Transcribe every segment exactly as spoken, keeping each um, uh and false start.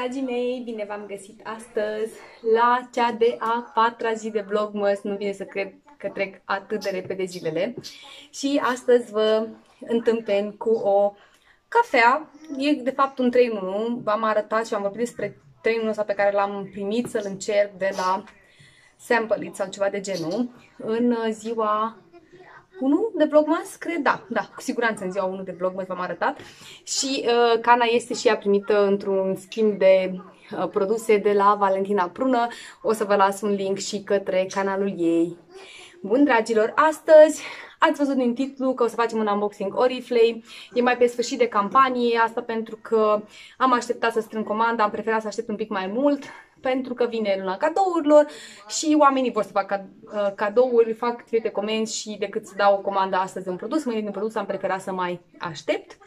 dragii mei, bine v-am găsit astăzi la cea de a patra zi de Vlogmas. Nu vine să cred că trec atât de repede zilele. Și astăzi vă întâmpin cu o cafea. E de fapt un trei în unu. V-am arătat și v-am vorbit despre trei în unu ăsta pe care l-am primit să-l încerc de la Sample It sau ceva de genul. În ziua unu de Vlogmas, cred, da, da, cu siguranță în ziua unu de Vlogmas v-am arătat. Și uh, Cana este și ea primită într-un schimb de uh, produse de la Valentina Prună. O să vă las un link și către canalul ei. Bun, dragilor, astăzi ați văzut din titlu că o să facem un unboxing Oriflame. E mai pe sfârșit de campanie, asta pentru că am așteptat să strâng comanda, am preferat să aștept un pic mai mult, pentru că vine luna cadourilor și oamenii vor să facă cadouri, fac trimite comenzi și decât să dau o comandă astăzi un produs, mâine din produs am preferat să mai aștept.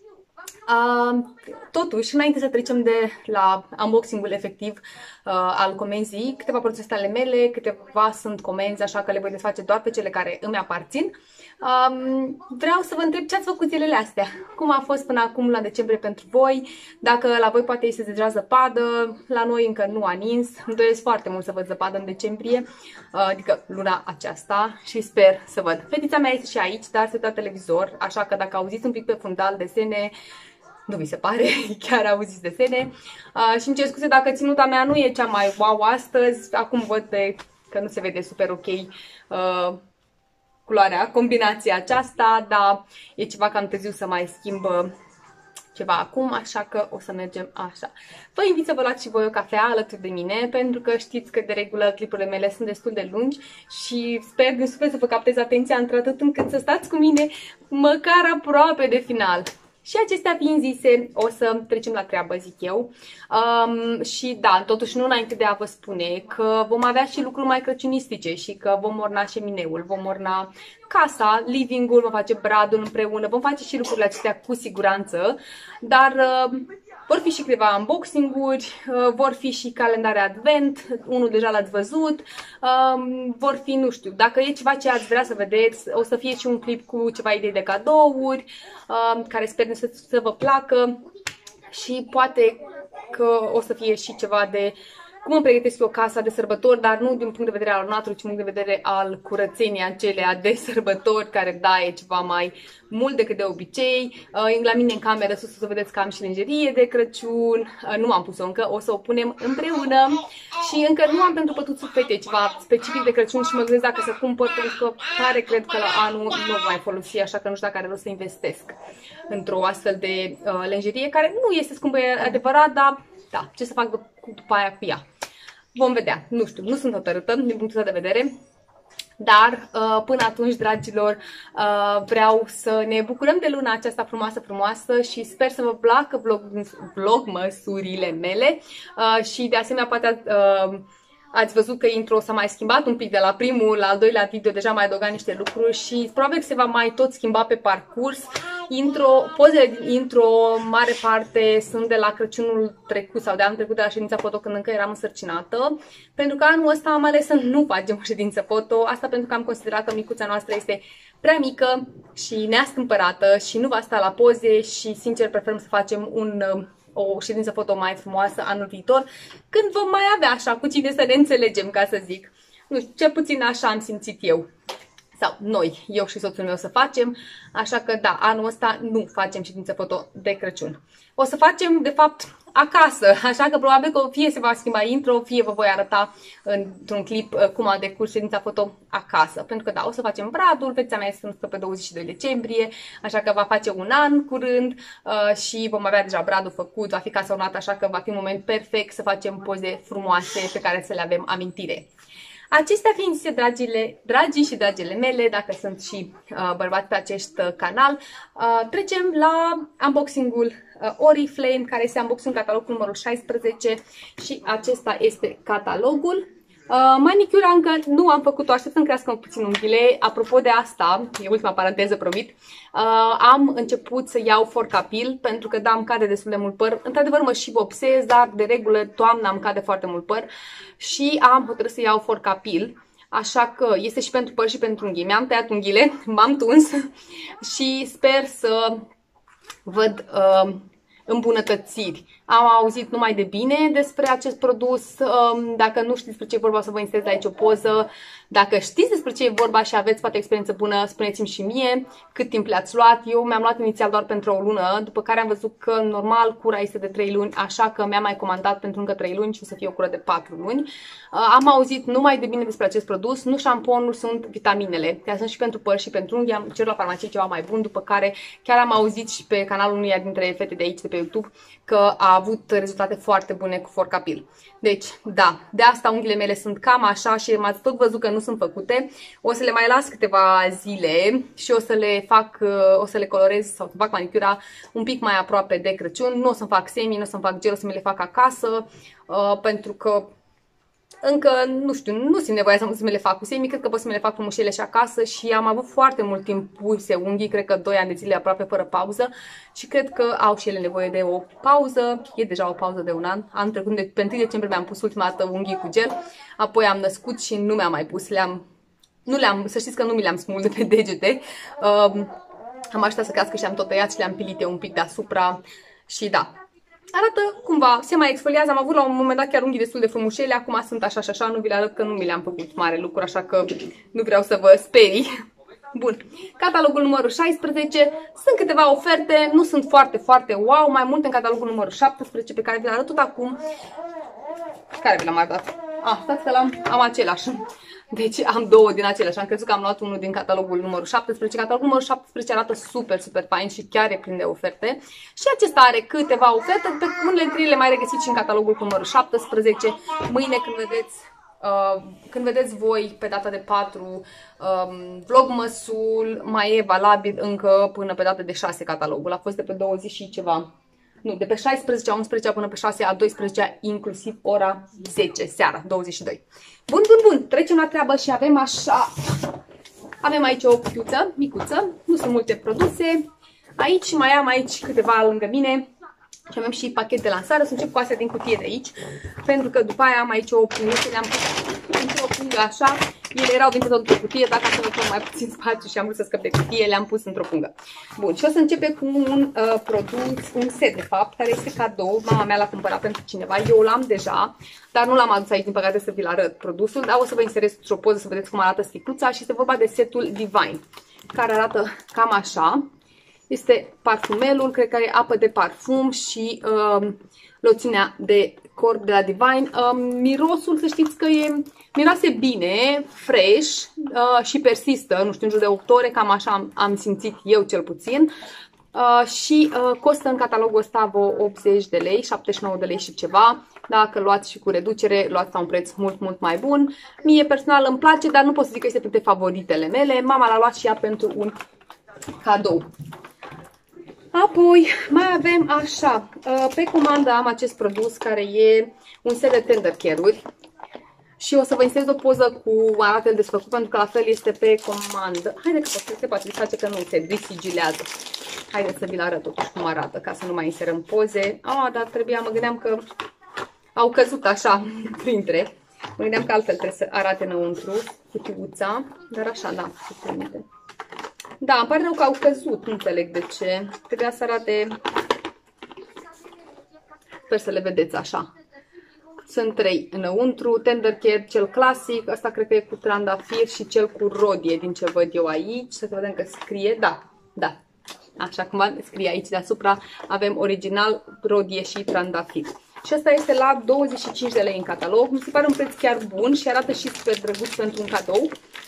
Uh, totuși, înainte să trecem de la unboxing-ul efectiv uh, al comenzii, câteva produse ale mele, câteva sunt comenzi, așa că le voi desface doar pe cele care îmi aparțin. Um, vreau să vă întreb ce ați făcut zilele astea, cum a fost până acum la decembrie pentru voi, dacă la voi poate este deja zăpadă, la noi încă nu a nins, îmi doresc foarte mult să văd zăpadă în decembrie, uh, adică luna aceasta, și sper să văd. Fetița mea este și aici, dar se uită la televizor, așa că dacă auziți un pic pe fundal desene, nu vi se pare, chiar auziți desene. Uh, și îmi cer scuze dacă ținuta mea nu e cea mai wow astăzi, acum văd pe, că nu se vede super ok uh, culoarea, combinația aceasta, dar e ceva cam târziu să mai schimbă ceva acum, așa că o să mergem așa. Vă invit să vă luați și voi o cafea alături de mine, pentru că știți că de regulă clipurile mele sunt destul de lungi și sper din suflet să vă captez atenția într-atât încât să stați cu mine măcar aproape de final. Și acestea fiind zise, o să trecem la treabă, zic eu. Um, și da, totuși nu înainte de a vă spune că vom avea și lucruri mai crăciunistice și că vom orna șemineul, vom orna casa, living-ul, vom face bradul împreună, vom face și lucrurile acestea cu siguranță, dar uh, vor fi și câteva unboxing-uri, uh, vor fi și calendare advent, unul deja l-ați văzut, uh, vor fi, nu știu, dacă e ceva ce ați vrea să vedeți, o să fie și un clip cu ceva idei de cadouri, uh, care sper să, să vă placă și poate că o să fie și ceva de cum îmi pregătesc eu casa de sărbători, dar nu din punct de vedere al naturii, ci din punct de vedere al curățeniei acelea de sărbători, care da, e ceva mai mult decât de obicei. La mine în cameră sus o să vedeți că am și lingerie de Crăciun, nu am pus-o încă, o să o punem împreună și încă nu am pentru pătuțul fetei ceva specific de Crăciun și mă gândesc dacă să cumpăr, pentru că tare cred că la anul nu mai folosi, așa că nu știu dacă are rost să investesc într-o astfel de uh, lingerie, care nu este scumpă, e adevărat, dar da, ce să fac după aia cu ea? Vom vedea, nu știu, nu sunt hotărâtă din punctul ăsta de vedere, dar uh, până atunci, dragilor, uh, vreau să ne bucurăm de luna aceasta frumoasă, frumoasă și sper să vă placă vlog, vlogmăsurile mele uh, și de asemenea poate uh, ați văzut că intro s-a mai schimbat un pic de la primul la al doilea video, deja mai adăugat niște lucruri și probabil că se va mai tot schimba pe parcurs. Intro, pozele din intro, mare parte sunt de la Crăciunul trecut sau de anul trecut, de la ședința foto când încă eram însărcinată, pentru că anul ăsta am ales să nu facem o ședință foto, asta pentru că am considerat că micuța noastră este prea mică și neastâmpărată și nu va sta la poze și sincer preferăm să facem un o ședință foto mai frumoasă anul viitor, când vom mai avea așa cu cine să ne înțelegem, ca să zic. Nu știu, cel puțin așa am simțit eu. Sau noi, eu și soțul meu să facem, așa că da, anul ăsta nu facem ședință foto de Crăciun. O să facem, de fapt, acasă, așa că probabil că fie se va schimba intro, fie vă voi arăta într-un clip cum a decurs ședința foto acasă. Pentru că da, o să facem bradul, fetița mea este pe douăzeci și doi decembrie, așa că va face un an curând uh, și vom avea deja bradul făcut, va fi casa ornată, așa că va fi un moment perfect să facem poze frumoase pe care să le avem amintire. Acestea fiind zise, dragile, dragii și dragile mele, dacă sunt și uh, bărbați pe acest uh, canal, uh, trecem la unboxing-ul uh, Oriflame, care este unboxing catalog numărul șaisprezece și acesta este catalogul. Uh, manicura încă nu am făcut-o, aștept să-mi crească puțin unghiile. Apropo de asta, e ultima paranteză, promit, uh, am început să iau forcapil, pentru că da, îmi cade destul de mult păr. Într-adevăr mă și vopsez, dar de regulă toamna îmi cade foarte mult păr și am hotărât să iau forcapil. Așa că este și pentru păr și pentru unghii. Mi-am tăiat unghiile, m-am tuns și sper să văd uh, îmbunătățiri Am auzit numai de bine despre acest produs. Dacă nu știți despre ce e vorba, o să vă instalez aici o poză. Dacă știți despre ce e vorba și aveți poate experiență bună, spuneți-mi și mie cât timp le-ați luat. Eu mi-am luat inițial doar pentru o lună, după care am văzut că normal cura este de trei luni, așa că mi-am mai comandat pentru încă trei luni și o să fie o cură de patru luni. Am auzit numai de bine despre acest produs. Nu șamponul, sunt vitaminele. Care sunt și pentru păr și pentru unghi. Am cerut la farmacie ceva mai bun, după care chiar am auzit și pe canalul unuia dintre fete de aici, de pe YouTube, că a avut rezultate foarte bune cu Forcapil. Deci, da, de asta unghiile mele sunt cam așa și m-ați tot văzut că nu sunt făcute. O să le mai las câteva zile și o să le fac, o să le colorez sau să fac manicura un pic mai aproape de Crăciun. Nu o să-mi fac semi, nu o să-mi fac gel, o să mi le fac acasă, uh, pentru că încă, nu știu, nu simt nevoia să mi le fac cu semi, cred că pot să mi le fac frumușele și acasă și am avut foarte mult timp puse unghii, cred că doi ani de zile aproape fără pauză și cred că au și ele nevoie de o pauză, e deja o pauză de un an, anul trecut, de, pe întâi decembrie mi-am pus ultima dată unghii cu gel, apoi am născut și nu mi-am mai pus, le-am, nu le-am, să știți că nu mi le-am smuls de pe degete, uh, am așteptat să crească și am tot tăiat și le-am pilite un pic deasupra și da. Arată cumva, se mai exfoliază, am avut la un moment dat chiar unghii destul de frumușele, acum sunt așa și așa, nu vi le arăt că nu mi le-am făcut mare lucru, așa că nu vreau să vă sperii. Bun, catalogul numărul șaisprezece, sunt câteva oferte, nu sunt foarte, foarte wow, mai multe în catalogul numărul șaptesprezece pe care vi le arăt tot acum. Care vi l-am arătat? Ah, stați că l-am, am același. Deci am două din aceleași, am crezut că am luat unul din catalogul numărul șaptesprezece. Catalogul numărul șaptesprezece arată super, super fain și chiar e plin de oferte. Și acesta are câteva oferte, pe unele dintre ele le mai regăsiți și în catalogul numărul șaptesprezece. Mâine când vedeți, uh, când vedeți voi pe data de patru um, vlogmasul, mai e valabil încă până pe data de șase catalogul. A fost de pe douăzeci și ceva. Nu, de pe șaisprezece a unsprezecea până pe șase a doisprezecea, inclusiv ora zece, seara, douăzeci și doi. Bun, bun, bun, trecem la treabă și avem așa, avem aici o cuțiuță micuță, nu sunt multe produse, aici mai am aici câteva lângă mine și avem și pachet de lansare, o să încep cu astea din cutie de aici, pentru că după aia am aici o pungă, le-am pus într-o pungă așa, ele erau dintr-o într-o cutie, dacă să vă mai puțin spațiu și am vrut să scăp de cutie, le-am pus într-o pungă. Bun, și o să începe cu un uh, produs, un set de fapt, care este cadou, mama mea l-a cumpărat pentru cineva, eu l-am deja, dar nu l-am adus aici, din păcate, să vi-l arăt produsul, dar o să vă inserez o poză să vedeți cum arată sticluța și este vorba de setul Divine, care arată cam așa. Este parfumelul, cred că are apă de parfum și uh, loțiunea de corp de la Divine. Uh, mirosul, să știți că e, miroase bine, fresh uh, și persistă, nu știu, în jur de opt ore, cam așa am, am simțit eu cel puțin. Uh, și uh, costă în catalogul ăsta vreo optzeci de lei, șaptezeci și nouă de lei și ceva. Dacă luați și cu reducere, luați la un preț mult, mult mai bun. Mie personal îmi place, dar nu pot să zic că este printre favoritele mele. Mama l-a luat și ea pentru un cadou. Apoi mai avem așa, pe comandă am acest produs care e un set de tender care-uri și o să vă instalez o poză cu aratele desfăcut pentru că la fel este pe comandă. Haideți că se poate face că nu se desigilează. Haideți să vi-l arăt totuși cum arată ca să nu mai inserăm poze. Ah, dar trebuia, mă gândeam că au căzut așa printre. Mă gândeam că altfel trebuie să arate înăuntru cutiuța, dar așa, da, se trimite. Da, îmi pare rău că au căzut, nu înțeleg de ce. Trebuia să arate... Sper să le vedeți așa. Sunt trei înăuntru, Tender Care, cel clasic, ăsta cred că e cu trandafir și cel cu rodie, din ce văd eu aici. Să vedem că scrie, da, da. Așa cum scrie aici deasupra, avem original, rodie și trandafir. Și asta este la douăzeci și cinci de lei în catalog. Mi se pare un preț chiar bun și arată și super drăguț pentru un cadou.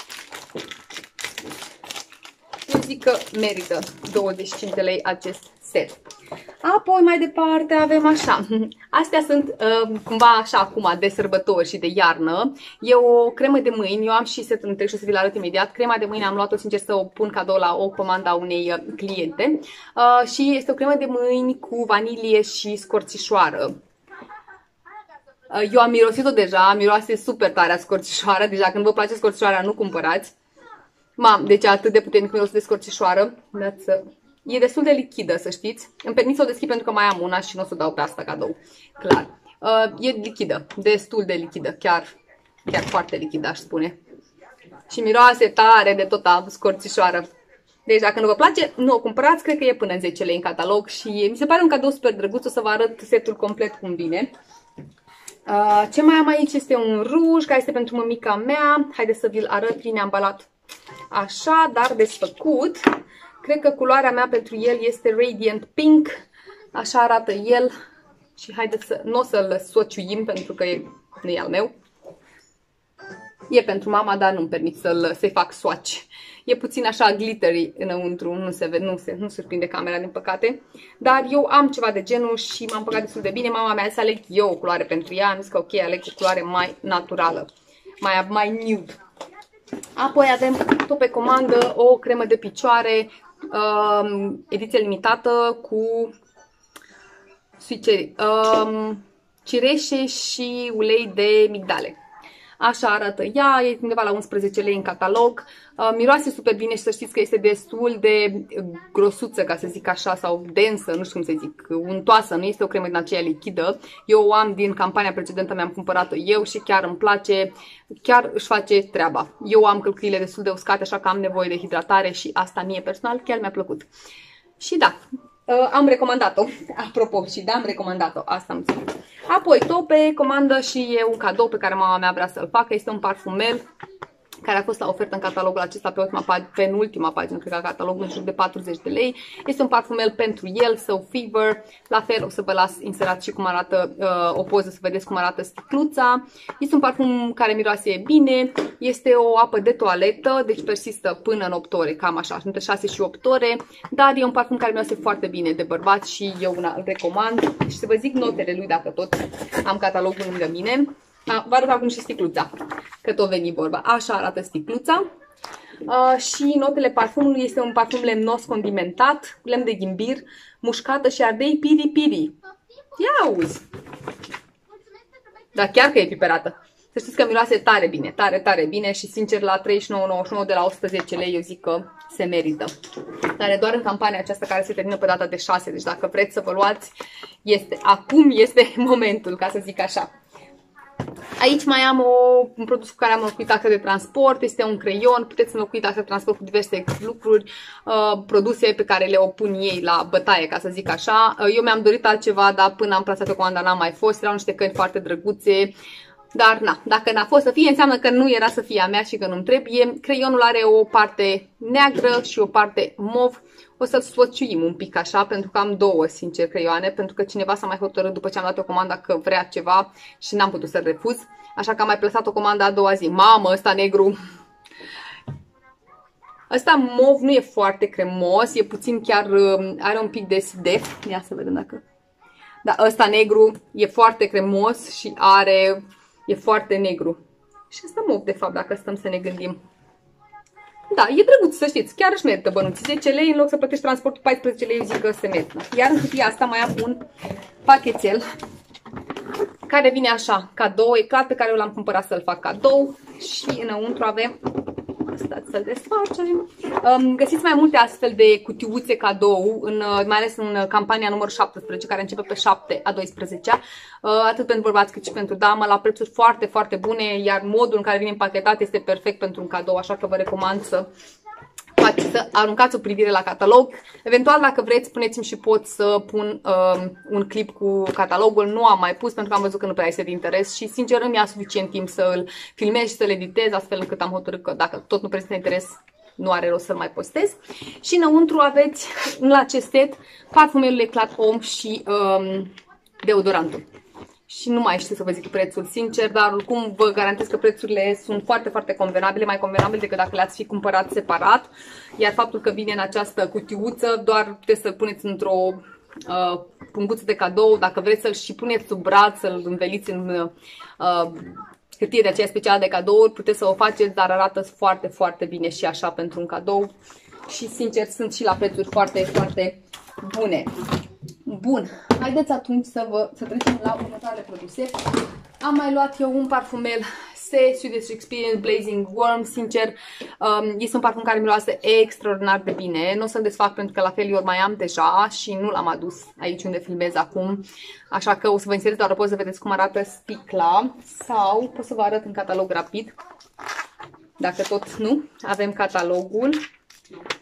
Eu zic că merită douăzeci și cinci de lei acest set. Apoi mai departe avem așa, astea sunt uh, cumva așa acum de sărbători și de iarnă. E o cremă de mâini, eu am și setul întreg și o să vi l arăt imediat. Crema de mâini am luat-o sincer să o pun cadou la o comandă a unei cliente. Uh, și este o cremă de mâini cu vanilie și scorțișoară. Uh, eu am mirosit-o deja, miroase super tare a scorțișoară, deja când vă place scorțișoara nu cumpărați. Mam, deci atât de puternic mirosul de scorțișoară. Dați-să... E destul de lichidă, să știți. Îmi permit să o deschid pentru că mai am una și nu o să o dau pe asta cadou. Clar. Uh, e lichidă, destul de lichidă, chiar, chiar foarte lichidă, aș spune. Și miroase tare de tot a scorțișoară. Deci dacă nu vă place, nu o cumpărați, cred că e până în zece lei în catalog și mi se pare un cadou super drăguț, o să vă arăt setul complet cum vine. Uh, ce mai am aici este un ruj care este pentru mămica mea, haideți să vi-l arăt, vine ambalat așa, dar desfăcut. Cred că culoarea mea pentru el este Radiant Pink, așa arată el și haideți să, nu o să-l sociuim pentru că e, nu e al meu. E pentru mama, dar nu-mi permit să-l, să-i fac swatch. E puțin așa glittery înăuntru, nu se vede, nu se nu surprinde camera din păcate. Dar eu am ceva de genul și m-am păcat destul de bine. Mama mea să aleg eu o culoare pentru ea, am zis că ok, aleg o culoare mai naturală, mai, mai nude. Apoi avem tot pe comandă o cremă de picioare, uh, ediție limitată cu uh, cireșe și ulei de migdale. Așa arată ea, e undeva la unsprezece lei în catalog. Uh, miroase super bine și să știți că este destul de grosuță, ca să zic așa, sau densă, nu știu cum să zic, untoasă, nu este o cremă din aceea lichidă. Eu o am din campania precedentă, mi-am cumpărat-o eu și chiar îmi place, chiar își face treaba. Eu am călcâile destul de uscate, așa că am nevoie de hidratare și asta mie personal chiar mi-a plăcut. Și da, uh, am recomandat-o, apropo, și da, am recomandat-o, asta am zis. Apoi, tot pe comandă și e un cadou pe care mama mea vrea să-l facă, este un parfumel care a fost la ofertă în catalogul acesta pe ultima pag penultima pagină, cred că catalogul în jur de patruzeci de lei. Este un parfumel pentru el, So Fever. La fel o să vă las inserat și cum arată uh, o poză să vedeți cum arată sticluța. Este un parfum care miroase bine, este o apă de toaletă, deci persistă până în opt ore, cam așa, între șase și opt ore, dar e un parfum care miroase foarte bine de bărbat și eu una îl recomand. Și să vă zic notele lui dacă tot am catalogul lângă mine. Vă arăt acum și sticluța, că tot veni vorba. Așa arată sticluța. Uh, și notele parfumului este un parfum lemnos condimentat, lemn de ghimbir, mușcată și ardei piri-piri. Ia auzi! Dar chiar că e piperată. Să știți că miroase tare bine, tare, tare bine și sincer la treizeci și nouă nouăzeci și nouă de la o sută zece lei eu zic că se merită. Dar e doar în campania aceasta care se termină pe data de șase, deci dacă vreți să vă luați, este, acum este momentul, ca să zic așa. Aici mai am o, un produs cu care am înlocuit taxa de transport, este un creion, puteți înlocui taxa de transport cu diverse lucruri, uh, produse pe care le opun ei la bătaie, ca să zic așa. Uh, eu mi-am dorit altceva, dar până am plasat o comandă n-am mai fost, erau niște căni foarte drăguțe, dar na, dacă n-a fost să fie, înseamnă că nu era să fie a mea și că nu-mi trebuie. Creionul are o parte neagră și o parte mov. O să-l swatchuim un pic așa, pentru că am două, sincer, creioane, pentru că cineva s-a mai hotărât după ce am dat o comandă că vrea ceva și n-am putut să-l refuz. Așa că am mai plasat o comandă a doua zi. Mamă, ăsta negru! Ăsta mov nu e foarte cremos, e puțin chiar, are un pic de sidef. Ia să vedem dacă... Da, ăsta negru e foarte cremos și are... e foarte negru. Și ăsta mov, de fapt, dacă stăm să ne gândim. Da, e drăguț, să știți, chiar își merită bănuții. zece lei în loc să plătești transportul paisprezece lei, zic că se merită. Iar în cutia asta mai am un pachetel care vine așa, cadou, e clar pe care eu l-am cumpărat să-l fac cadou și înăuntru avem, stați să-l desfacem, um, găsiți mai multe astfel de cutiuțe cadou, în, mai ales în campania numărul șaptesprezece, care începe pe șapte a doisprezecea, uh, atât pentru bărbați cât și pentru damă, la prețuri foarte, foarte bune, iar modul în care vine împachetat este perfect pentru un cadou, așa că vă recomand să să aruncați o privire la catalog. Eventual, dacă vreți, spuneți-mi și pot să pun uh, un clip cu catalogul. Nu am mai pus pentru că am văzut că nu prea este de interes și, sincer, îmi ia suficient timp să îl filmez și să-l editez, astfel încât am hotărât că dacă tot nu prezintă interes, nu are rost să-l mai postez. Și înăuntru aveți, la acest set, parfumelul Eclat Homme și um, deodorantul. Și nu mai știu să vă zic prețul, sincer, dar oricum vă garantez că prețurile sunt foarte, foarte convenabile, mai convenabile decât dacă le-ați fi cumpărat separat. Iar faptul că vine în această cutiuță, doar puteți să-l puneți într-o uh, punguță de cadou, dacă vreți să-l și puneți sub braț, să-l înveliți în uh, hârtie de aceea specială de cadouri, puteți să o faceți, dar arată foarte, foarte bine și așa pentru un cadou. Și, sincer, sunt și la prețuri foarte, foarte bune. Bun, haideți atunci să, vă, să trecem la următoarele produse. Am mai luat eu un parfumel S, Swedish Experience Blazing Warm. Sincer, um, este un parfum care miroase extraordinar de bine. Nu o să-l desfac pentru că la fel eu mai am deja și nu l-am adus aici unde filmez acum. Așa că o să vă inserez doar o poză să vedeți cum arată sticla sau pot să vă arăt în catalog rapid. Dacă tot nu, avem catalogul.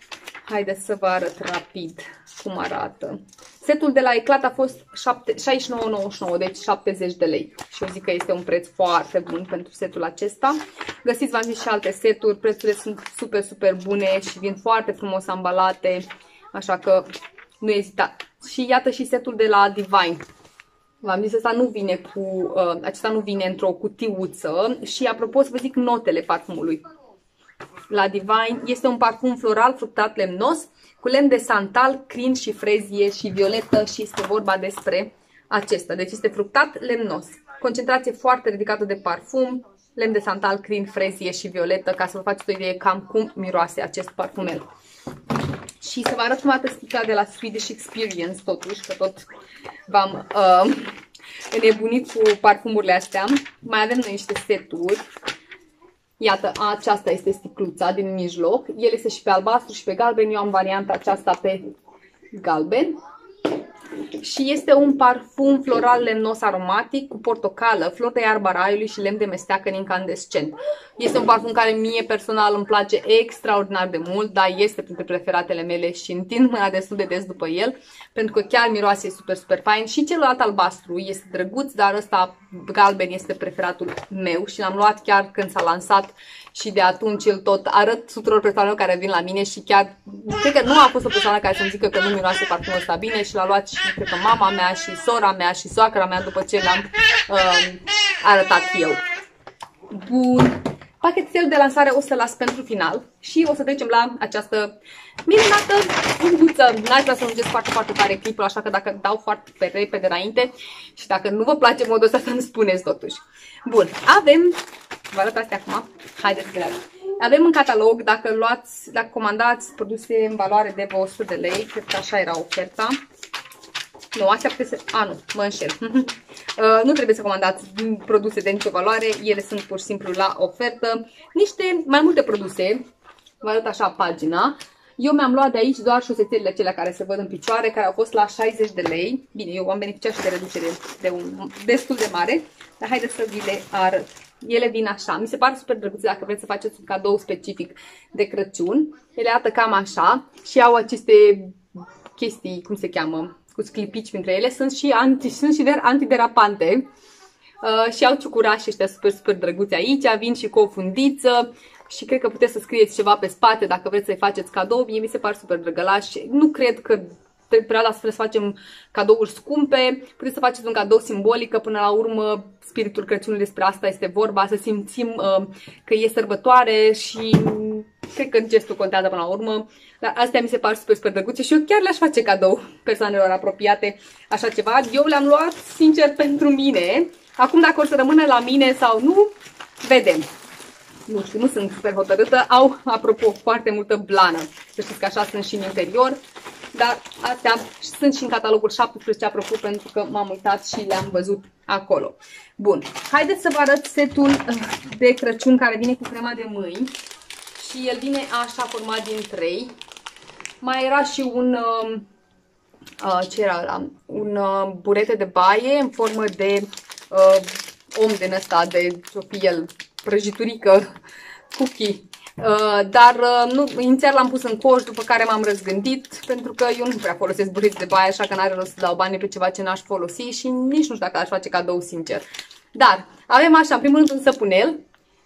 Haideți să vă arăt rapid cum arată. Setul de la Eclat a fost șaizeci și nouă nouăzeci și nouă, deci șaptezeci de lei. Și eu zic că este un preț foarte bun pentru setul acesta. Găsiți, v-am zis, și alte seturi, prețurile sunt super, super bune și vin foarte frumos ambalate, așa că nu ezitați. Și iată și setul de la Divine. V-am zis, ăsta nu vine cu, uh, acesta nu vine într-o cutiuță și apropo să vă zic notele parfumului. La Divine este un parfum floral, fructat, lemnos, cu lemn de santal, crin și frezie și violetă și este vorba despre acesta. Deci este fructat, lemnos. Concentrație foarte ridicată de parfum, lemn de santal, crin, frezie și violetă, ca să vă faceți o idee cam cum miroase acest parfumel. Și să vă arăt cum arată sticla de la Swedish Experience, totuși, că tot v-am uh, înnebunit cu parfumurile astea. Mai avem noi niște seturi. Iată, aceasta este sticluța din mijloc. El este și pe albastru și pe galben. Eu am varianta aceasta pe galben. Și este un parfum floral lemnos aromatic cu portocală, flori de iarbă a raiului și lemn de mesteacăn incandescent. Este un parfum care mie personal îmi place extraordinar de mult, dar este printre preferatele mele și întind mâna destul de des după el, pentru că chiar miroase super, super fain. Și celălalt albastru este drăguț, dar ăsta galben este preferatul meu și l-am luat chiar când s-a lansat și de atunci îl tot arăt tuturor persoanelor care vin la mine și chiar, cred că nu a fost o persoană care să-mi zică că nu miroase parfumul ăsta bine și l-a luat și cred că mama mea și sora mea și soacra mea după ce l-am uh, arătat eu. Bun. Pachetul de lansare o să las pentru final și o să trecem la această minunată unguță. N-aș vrea să lungeți foarte, foarte tare clipul, așa că dacă dau foarte pe repede înainte și dacă nu vă place modul ăsta, să îmi spuneți totuși. Bun, avem, vă arăt astea acum, haideți să le arăt. Avem în catalog, dacă luați, dacă comandați produse în valoare de o sută de lei, cred că așa era oferta. Nu, astea puteți să... A, nu, mă înșel. uh, nu trebuie să comandați produse de nicio valoare, ele sunt pur și simplu la ofertă. Niște, mai multe produse, vă arăt așa pagina. Eu mi-am luat de aici doar șosețelele acelea care se văd în picioare, care au fost la șaizeci de lei. Bine, eu am beneficiat și de reducere de un, destul de mare, dar haideți să vi le arăt. Ele vin așa, mi se pare super drăguțe dacă vreți să faceți un cadou specific de Crăciun. Ele arată cam așa și au aceste chestii, cum se cheamă, cu sclipici printre ele, sunt și, anti, sunt și antiderapante uh, și au ciucurași ăștia super, super drăguți aici, vin și cu o fundiță și cred că puteți să scrieți ceva pe spate dacă vreți să-i faceți cadou. Mie mi se par super drăgălași, nu cred că perioada asta să facem cadouri scumpe, puteți să faceți un cadou simbolic, că până la urmă spiritul Crăciunului despre asta este vorba, să simțim uh, că e sărbătoare și cred că gestul contează până la urmă. Dar astea mi se par super, super drăguțe și eu chiar le-aș face cadou persoanelor apropiate așa ceva. Eu le-am luat, sincer, pentru mine. Acum dacă o să rămână la mine sau nu, vedem. Nu știu, nu sunt super hotărâtă. Au, apropo, foarte multă blană. Să știți că așa sunt și în interior. Dar astea sunt și în catalogul șaptesprezece, apropo, pentru că m-am uitat și le-am văzut acolo. Bun, haideți să vă arăt setul de Crăciun care vine cu crema de mâini. Și el vine așa format din trei. Mai era și un, uh, ce era ăla? Un uh, burete de baie în formă de uh, om din ăsta, de ce-o fi el, prăjiturică, cookie. Uh, dar uh, nu, inițial l-am pus în coș, după care m-am răzgândit, pentru că eu nu prea folosesc burete de baie, așa că n-are rost să dau bani pe ceva ce n-aș folosi și nici nu știu dacă aș face cadou, sincer. Dar avem așa, în primul rând un săpunel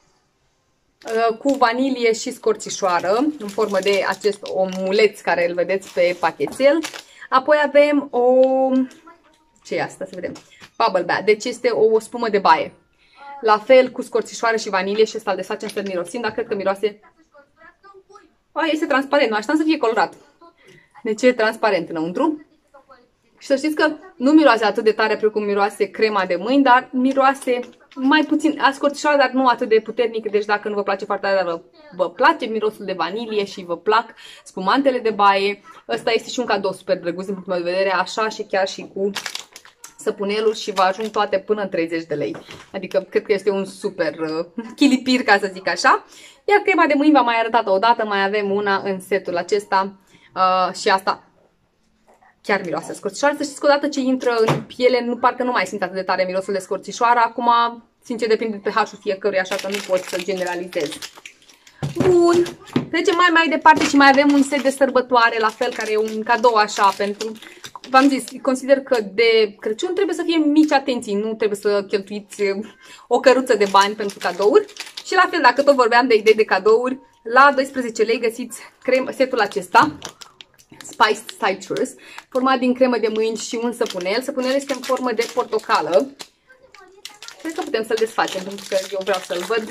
cu vanilie și scorțișoară, în formă de acest omuleț care îl vedeți pe pachetel. Apoi avem o... ce e asta? Să vedem. Bubble bath. Deci este o spumă de baie. La fel cu scorțișoară și vanilie și ăsta îl desfacem să-l mirosim, dar cred că miroase... A, este transparent, nu așteptam să fie colorat. Deci e transparent înăuntru. Și să știți că nu miroase atât de tare precum miroase crema de mâini, dar miroase mai puțin ascorțișoară, dar nu atât de puternic. Deci dacă nu vă place foarte tare, vă, vă place mirosul de vanilie și vă plac spumantele de baie. Ăsta este și un cadou super drăguț din punctul meu de vedere, așa și chiar și cu săpunelul și vă ajung toate până în treizeci de lei. Adică cred că este un super uh, chilipir, ca să zic așa. Iar crema de mâini v-am mai arătat o dată, mai avem una în setul acesta uh, și asta chiar miroase scorțișoară. Să știți că odată ce intră în piele, nu, parcă nu mai simt atât de tare mirosul de scorțișoară. Acum, sincer, depinde de pH-ul fiecăruia, așa că nu pot să generalizez. Bun, trecem mai mai departe și mai avem un set de sărbătoare, la fel, care e un cadou așa pentru... V-am zis, consider că de Crăciun trebuie să fie mici atenții, nu trebuie să cheltuiți o căruță de bani pentru cadouri. Și la fel, dacă tot vorbeam de idei de cadouri, la doisprezece lei găsiți crem, setul acesta, Spiced Citrus, format din cremă de mâini și un săpunel. Săpunelul este în formă de portocală. Cred că putem să-l desfacem, pentru că eu vreau să-l văd.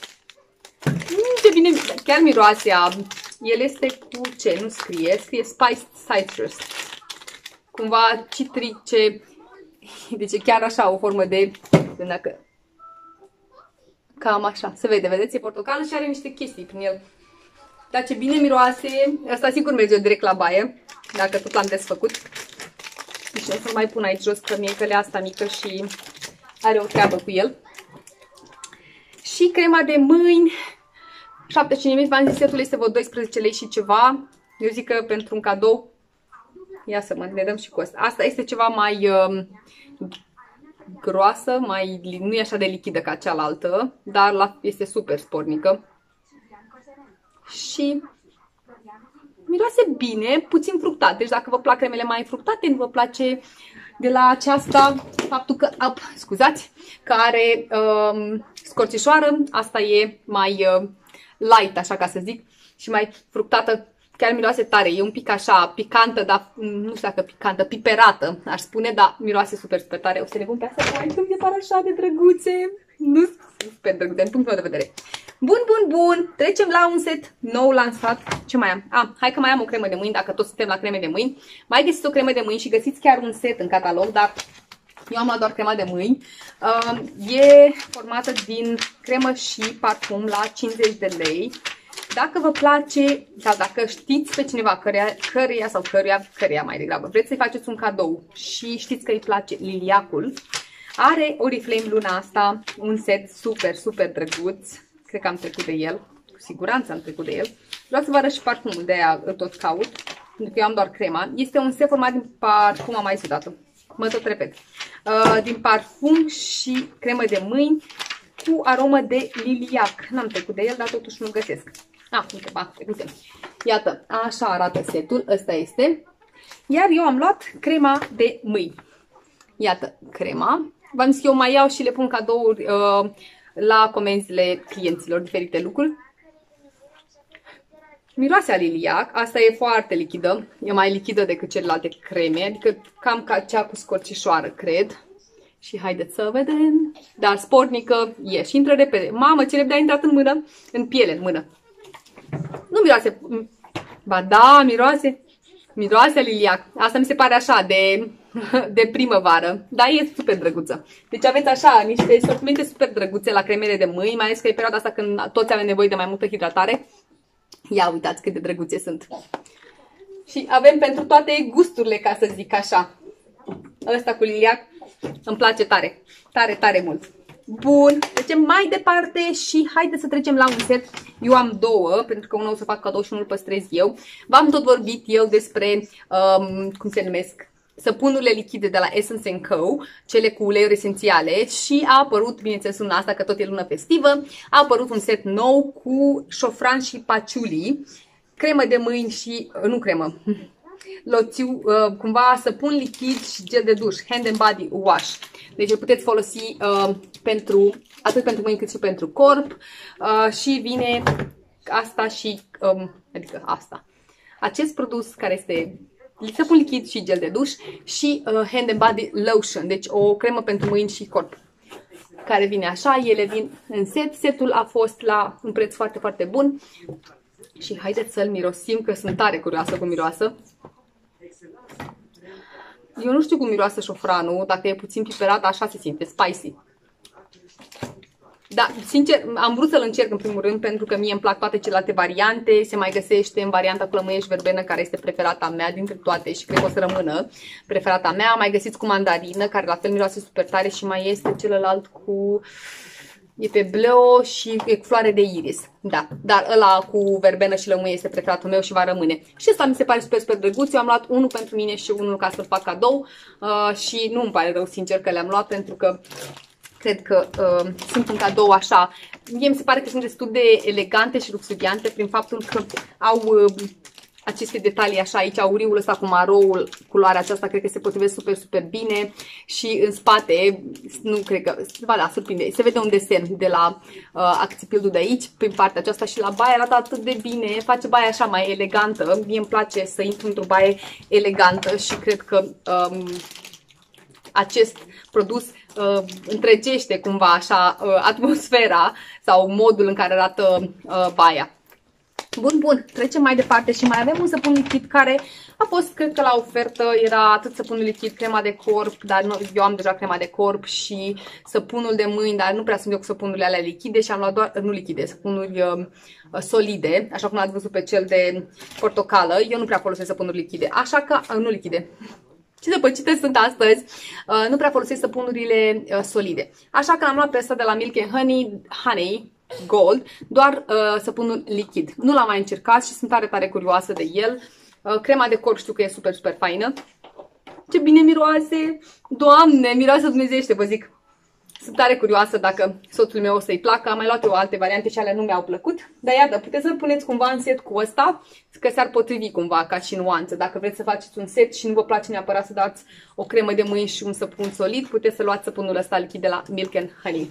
Ce bine, chiar miroase. El este cu ce? Nu scrie. Scrie Spiced Citrus. Cumva citrice. Deci chiar așa, o formă de... Dacă... Cam așa. Se vede, vedeți? E portocală și are niște chestii prin el. Dar ce bine miroase. Asta sigur merge direct la baie. Dacă tot l-am desfăcut. Deci o să mai pun aici jos cărniecălea asta mică și are o treabă cu el. Și crema de mâini. șaptezeci și cinci de mililitri, setul este vreo doisprezece lei și ceva. Eu zic că pentru un cadou, ia să mă, ne dăm și cu asta. Asta este ceva mai uh, groasă, mai, nu e așa de lichidă ca cealaltă, dar la, este super spornică. Și miroase bine, puțin fructat. Deci dacă vă plac cremele mai fructate, nu vă place de la aceasta faptul că, up, scuzați, că are uh, scorțișoară, asta e mai... Uh, light, așa ca să zic, și mai fructată, chiar miroase tare, e un pic așa picantă, dar nu știu dacă picantă, piperată, aș spune, dar miroase super, super tare. O să le pun pe astea, că mi se pare așa de drăguțe, nu super drăguțe, în punctul meu de vedere. Bun, bun, bun, trecem la un set nou lansat. Ce mai am? Ah, hai că mai am o cremă de mâini, dacă tot suntem la creme de mâini. Mai găsiți o cremă de mâini și găsiți chiar un set în catalog, dar eu am luat doar crema de mâini. Uh, e formată din cremă și parfum la cincizeci de lei. Dacă vă place, sau dacă știți pe cineva căreia, căreia sau căreia, căreia mai degrabă, vreți să-i faceți un cadou și știți că îi place liliacul, are Oriflame luna asta un set super, super drăguț. Cred că am trecut de el. Cu siguranță am trecut de el. Vreau să vă arăt și parfumul, de aia îl tot caut. Pentru că eu am doar crema. Este un set format din parfum, am mai zis odată. Mă tot repet. Uh, din parfum și cremă de mâini cu aromă de liliac. N-am trecut de el, dar totuși nu-l găsesc. Ah, uite, ba, trecusem. Iată, așa arată setul. Ăsta este. Iar eu am luat crema de mâini. Iată, crema. V-am zis că eu mai iau și le pun cadouri uh, la comenzile clienților, diferite lucruri. Miroase a liliac, asta e foarte lichidă, e mai lichidă decât celelalte creme, adică cam ca cea cu scorțișoară, cred. Și haideți să vedem, dar spornică e și intră repede. Mamă, ce repede a intrat în mână, în piele, în mână. Nu miroase, ba da, miroase, miroase a liliac. Asta mi se pare așa, de, de primăvară, dar e super drăguță. Deci aveți așa niște sortimente super drăguțe la cremele de mâini, mai ales că e perioada asta când toți avem nevoie de mai multă hidratare. Ia uitați cât de drăguțe sunt. Și avem pentru toate gusturile, ca să zic așa. Ăsta cu liliac îmi place tare, tare, tare mult. Bun, trecem mai departe și haideți să trecem la un set. Eu am două, pentru că unul o să fac cadou și unul îl păstrez eu. V-am tot vorbit eu despre, um, cum se numesc, săpunurile lichide de la Essence and Co, cele cu uleiuri esențiale, și a apărut, bineînțeles luna asta, că tot e lună festivă, a apărut un set nou cu șofran și patchouli, cremă de mâini și, nu cremă, loțiu, cumva săpun lichid și gel de duș, hand and body wash. Deci îl puteți folosi uh, pentru, atât pentru mâini cât și pentru corp, uh, și vine asta și, um, adică asta, acest produs care este săpun lichid și gel de duș și uh, hand and body lotion, deci o cremă pentru mâini și corp, care vine așa, ele vin în set. Setul a fost la un preț foarte, foarte bun și haideți să-l mirosim, că sunt tare curioasă cum miroasă. Eu nu știu cum miroase șofranul, dacă e puțin piperat, așa se simte, spicy. Da, sincer, am vrut să-l încerc în primul rând, pentru că mie îmi plac toate celelalte variante. Se mai găsește în varianta cu lămâie și verbenă, care este preferata mea dintre toate și cred că o să rămână preferata mea. Mai găsiți cu mandarină, care la fel miroase super tare, și mai este celălalt cu... e pe bleu și e cu floare de iris. Da, dar ăla cu verbenă și lămâie este preferatul meu și va rămâne. Și ăsta mi se pare super, super drăguț. Eu am luat unul pentru mine și unul ca să-l fac cadou uh, și nu îmi pare rău, sincer, că le-am luat, pentru că cred că uh, sunt un cadou așa. Mie mi se pare că sunt destul de elegante și luxuriante prin faptul că au uh, aceste detalii așa aici, auriul ăsta cu maroul, culoarea aceasta cred că se potrivesc super, super bine și în spate, nu cred că, ba da, surprinde, se vede un desen de la uh, acțipildul de aici, prin partea aceasta și la baie arată atât de bine, face baia așa mai elegantă, mie îmi place să intru într-o baie elegantă și cred că um, acest produs uh, întregește cumva așa uh, atmosfera sau modul în care arată uh, baia. Bun, bun, trecem mai departe și mai avem un săpun lichid care a fost, cred că la ofertă, era atât săpunul lichid, crema de corp, dar nu, eu am deja crema de corp și săpunul de mâini, dar nu prea sunt eu cu săpunurile alea lichide și am luat doar, nu lichide, săpunuri uh, solide, așa cum ați văzut pe cel de portocală, eu nu prea folosesc săpunuri lichide, așa că, uh, nu lichide. Ce depăcite sunt astăzi, uh, nu prea folosesc săpunurile uh, solide. Așa că am luat pe ăsta de la Milk and Honey, Honey Gold, doar uh, săpunul lichid. Nu l-am mai încercat și sunt tare, tare curioasă de el. Uh, crema de corp știu că e super, super faină. Ce bine miroase! Doamne, miroase dumnezeiește, vă zic. Sunt tare curioasă dacă soțul meu o să-i placă. Am mai luat eu alte variante și alea nu mi-au plăcut. Dar iată, puteți să-l puneți cumva în set cu ăsta, că s-ar potrivi cumva ca și nuanță. Dacă vreți să faceți un set și nu vă place neapărat să dați o cremă de mâini și un săpun solid, puteți să luați săpunul ăsta lichid de la Milk and Honey.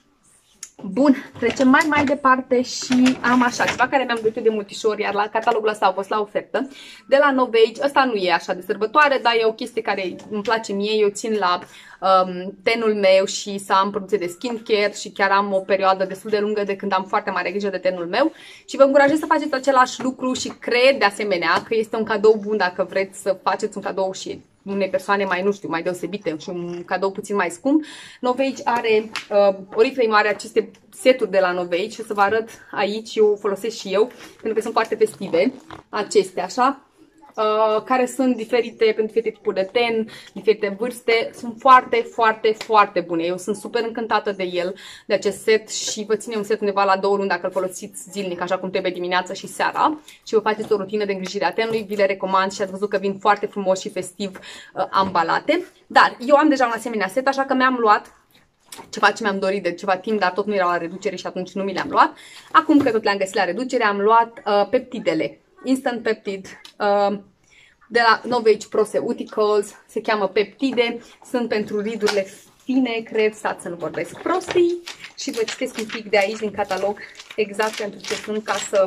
Bun, trecem mai mai departe și am așa, ceva care mi-am dorit de multișor, iar la catalogul ăsta a fost la ofertă, de la Novage. Ăsta nu e așa de sărbătoare, dar e o chestie care îmi place mie, eu țin la um, tenul meu și să am produse de skincare și chiar am o perioadă destul de lungă de când am foarte mare grijă de tenul meu și vă încurajez să faceți același lucru și cred de asemenea că este un cadou bun dacă vreți să faceți un cadou și unei persoane mai, nu știu, mai deosebite și un cadou puțin mai scump. Novage are, uh, Oriflame are aceste seturi de la Novage și o să vă arăt aici, eu folosesc și eu, pentru că sunt foarte festive, acestea așa, uh, care sunt diferite pentru diferite tipuri de ten, diferite vârste, sunt foarte, foarte, foarte bune. Eu sunt super încântată de el, de acest set și vă ține un set undeva la două luni dacă îl folosiți zilnic, așa cum trebuie dimineața și seara și vă faceți o rutină de îngrijire a tenului, vi le recomand și ați văzut că vin foarte frumos și festiv uh, ambalate. Dar eu am deja un asemenea set, așa că mi-am luat ceva ce mi-am dorit de ceva timp, dar tot nu erau la reducere și atunci nu mi le-am luat. Acum că tot le-am găsit la reducere, am luat uh, peptidele. Instant Peptide uh, de la Novage Proceuticals, se cheamă peptide, sunt pentru ridurile fine, cred, stați să nu vorbesc prostii și vă citesc un pic de aici din catalog exact pentru ce sunt, ca să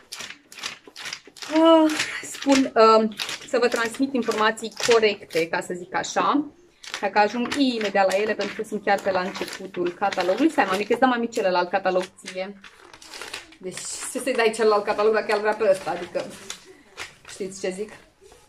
uh, spun, uh, să vă transmit informații corecte, ca să zic așa. Dacă ajung imediat la ele, pentru că sunt chiar pe la începutul catalogului. Stai, mami, că îți dăm mami celălalt catalog ție. Deci, ce să-i dai celălalt catalog dacă el vrea pe ăsta? Adică, știți ce zic?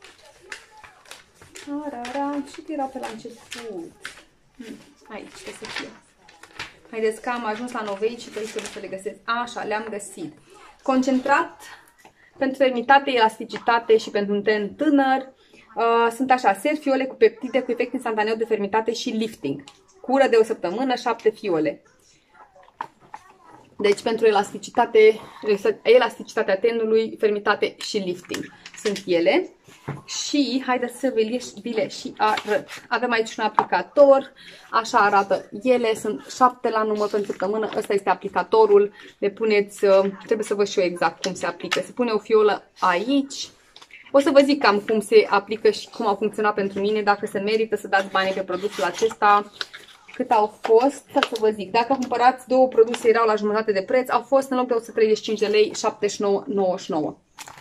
Arara, și că era pe la început. Aici, ce să fie. Haideți că am ajuns la Novage și pe aici trebuie să le găsesc. Așa, le-am găsit. Concentrat pentru fermitate, elasticitate și pentru un ten tânăr. Uh, sunt așa, ser fiole cu peptide cu efect instantaneu de fermitate și lifting. Cură de o săptămână, șapte fiole. Deci pentru elasticitate, elasticitatea tenului, fermitate și lifting sunt ele. Și haideți să vi le și arăt. Avem aici un aplicator, așa arată ele, sunt șapte la număr pentru săptămână. Ăsta este aplicatorul, le puneți, trebuie să văd și eu exact cum se aplică. Se pune o fiolă aici. O să vă zic cam cum se aplică și cum au funcționat pentru mine, dacă se merită să dați banii pe produsul acesta. Cât au fost, să vă zic, dacă cumpărați două produse erau la jumătate de preț, au fost în loc de o sută treizeci și cinci de lei, șaptezeci și nouă nouăzeci și nouă.